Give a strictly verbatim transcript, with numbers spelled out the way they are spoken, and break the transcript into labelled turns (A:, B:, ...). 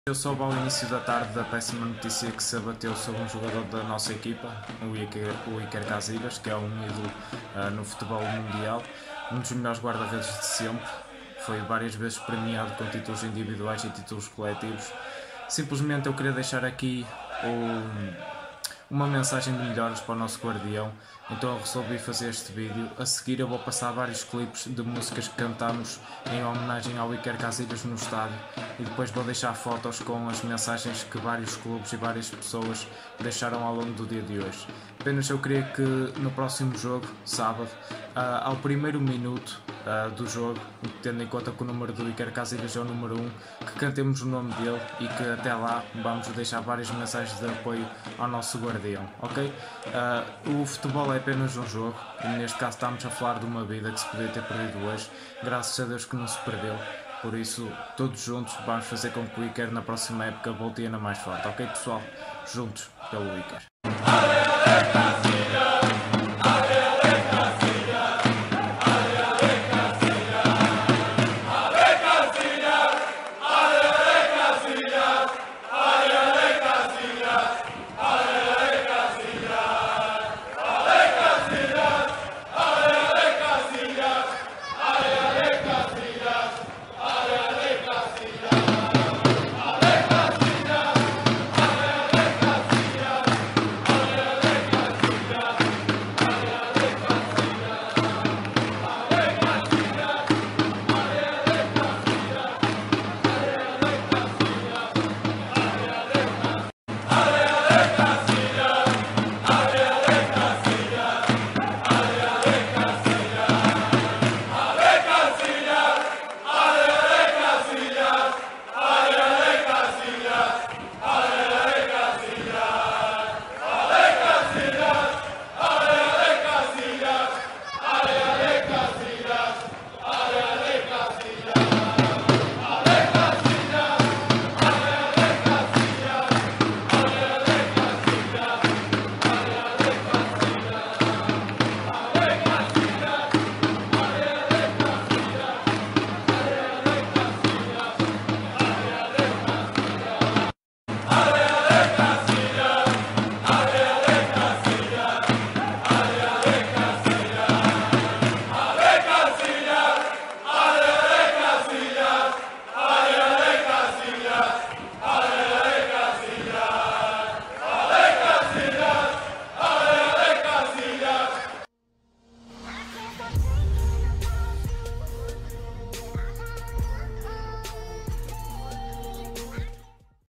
A: Eu soube ao início da tarde da péssima notícia que se abateu sobre um jogador da nossa equipa, o Iker, o Iker Casillas, que é um ídolo uh, no futebol mundial, um dos melhores guarda-redes de sempre. Foi várias vezes premiado com títulos individuais e títulos coletivos. Simplesmente eu queria deixar aqui um, uma mensagem de melhoras para o nosso guardião, então eu resolvi fazer este vídeo. A seguir eu vou passar vários clipes de músicas que cantamos em homenagem ao Iker Casillas no estádio e depois vou deixar fotos com as mensagens que vários clubes e várias pessoas deixaram ao longo do dia de hoje. Apenas eu queria que no próximo jogo, sábado, uh, ao primeiro minuto uh, do jogo, tendo em conta que o número do Iker Casillas é o número um, que cantemos o nome dele e que até lá vamos deixar várias mensagens de apoio ao nosso guardião, ok? Uh, o futebol é apenas um jogo e neste caso estamos a falar de uma vida que se podia ter perdido hoje, graças a Deus que não se perdeu. Por isso, todos juntos vamos fazer com que o Iker na próxima época volte ainda mais forte, ok pessoal? Juntos pelo Iker.